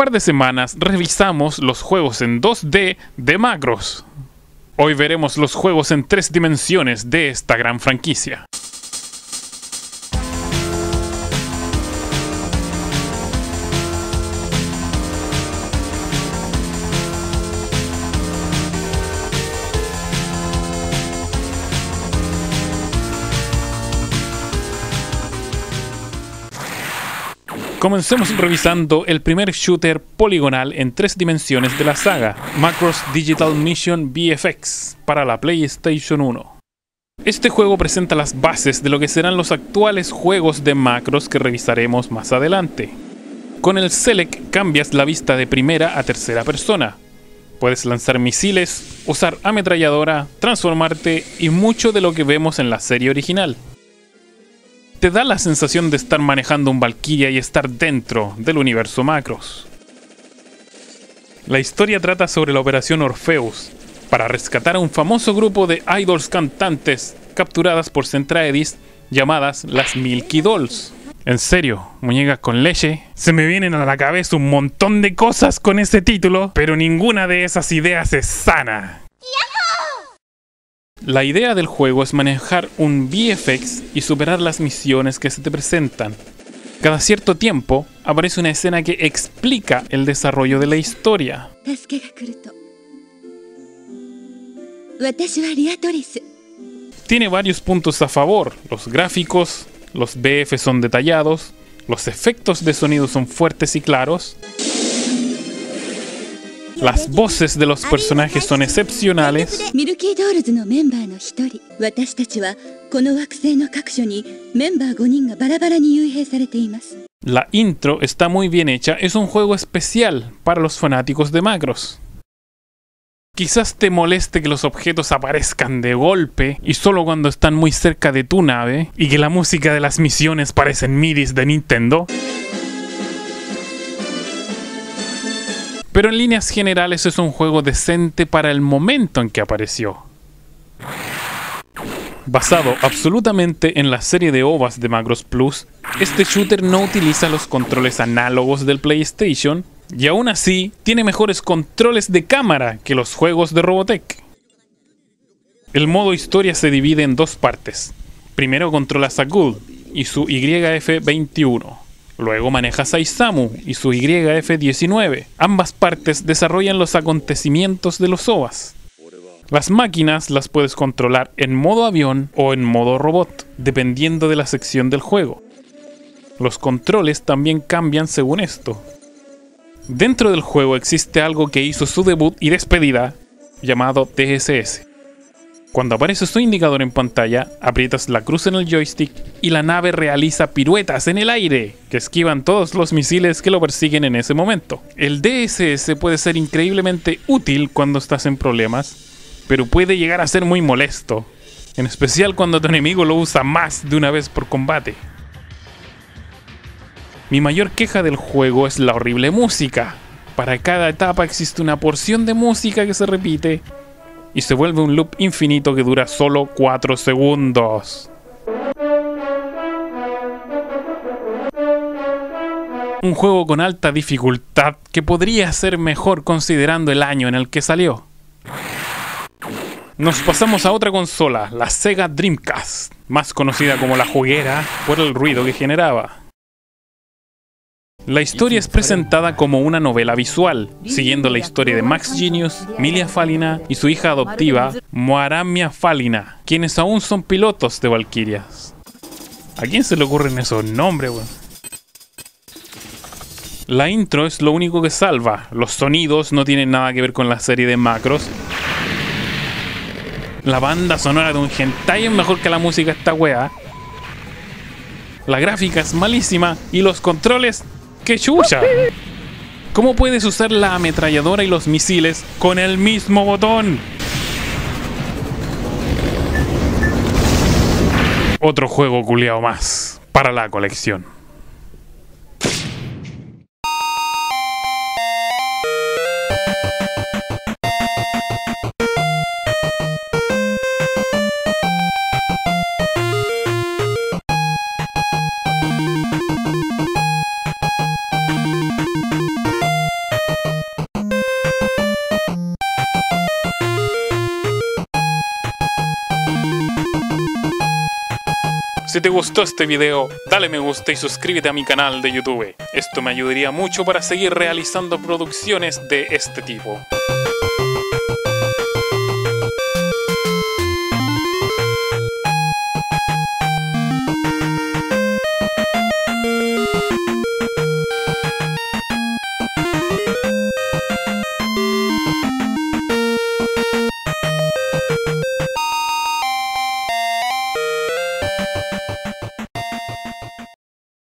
par de semanas revisamos los juegos en 2D de Macros. Hoy veremos los juegos en 3 dimensiones de esta gran franquicia. Comencemos revisando el primer shooter poligonal en 3 dimensiones de la saga, Macross Digital Mission VFX, para la PlayStation 1. Este juego presenta las bases de lo que serán los actuales juegos de Macross que revisaremos más adelante. Con el Select cambias la vista de primera a tercera persona. Puedes lanzar misiles, usar ametralladora, transformarte y mucho de lo que vemos en la serie original. Te da la sensación de estar manejando un Valkyria y estar dentro del universo Macross. La historia trata sobre la operación Orpheus, para rescatar a un famoso grupo de idols cantantes capturadas por Centraedis llamadas las Milky Dolls. En serio, muñecas con leche, se me vienen a la cabeza un montón de cosas con ese título, pero ninguna de esas ideas es sana. La idea del juego es manejar un VFX y superar las misiones que se te presentan. Cada cierto tiempo aparece una escena que explica el desarrollo de la historia. Tiene varios puntos a favor. Los gráficos, los BF son detallados, los efectos de sonido son fuertes y claros. Las voces de los personajes son excepcionales. La intro está muy bien hecha, es un juego especial para los fanáticos de Macross. Quizás te moleste que los objetos aparezcan de golpe y solo cuando están muy cerca de tu nave, y que la música de las misiones parecen midis de Nintendo. Pero en líneas generales es un juego decente para el momento en que apareció. Basado absolutamente en la serie de OVAs de Macross Plus, este shooter no utiliza los controles análogos del PlayStation y aún así tiene mejores controles de cámara que los juegos de Robotech. El modo historia se divide en 2 partes. Primero controlas a Gould y su YF-21. Luego manejas a Isamu y su YF-19. Ambas partes desarrollan los acontecimientos de los OVAs. Las máquinas las puedes controlar en modo avión o en modo robot, dependiendo de la sección del juego. Los controles también cambian según esto. Dentro del juego existe algo que hizo su debut y despedida, llamado TSS. Cuando aparece su indicador en pantalla, aprietas la cruz en el joystick y la nave realiza piruetas en el aire, que esquivan todos los misiles que lo persiguen en ese momento. El DSS puede ser increíblemente útil cuando estás en problemas, pero puede llegar a ser muy molesto, en especial cuando tu enemigo lo usa más de una vez por combate. Mi mayor queja del juego es la horrible música. Para cada etapa existe una porción de música que se repite, y se vuelve un loop infinito que dura solo 4 segundos. Un juego con alta dificultad que podría ser mejor considerando el año en el que salió. Nos pasamos a otra consola, la Sega Dreamcast, más conocida como la juguera por el ruido que generaba. La historia es presentada como una novela visual, siguiendo la historia de Max Genius, Milia Falina y su hija adoptiva, Moaramia Falina, quienes aún son pilotos de Valkyrias. ¿A quién se le ocurren esos nombres, weón? La intro es lo único que salva, los sonidos no tienen nada que ver con la serie de Macross. La banda sonora de un hentai es mejor que la música de esta wea. La gráfica es malísima y los controles... ¡qué chucha! ¿Cómo puedes usar la ametralladora y los misiles con el mismo botón? Otro juego culiao más para la colección. Si te gustó este video, dale me gusta y suscríbete a mi canal de YouTube. Esto me ayudaría mucho para seguir realizando producciones de este tipo.